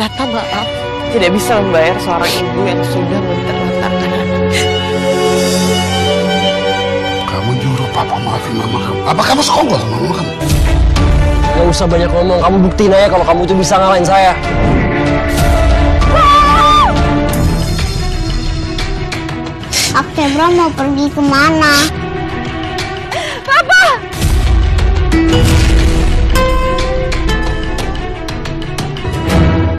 Kata maaf tidak bisa membayar seorang ibu yang sudah menterlantarkan anak. Kamu nyuruh papa maafin mama kamu. Apa kamu sekongkol sama mama kamu? Gak usah banyak ngomong, kamu buktiin aja kalau kamu tuh bisa ngalahin saya. Kak Febra mau pergi kemana?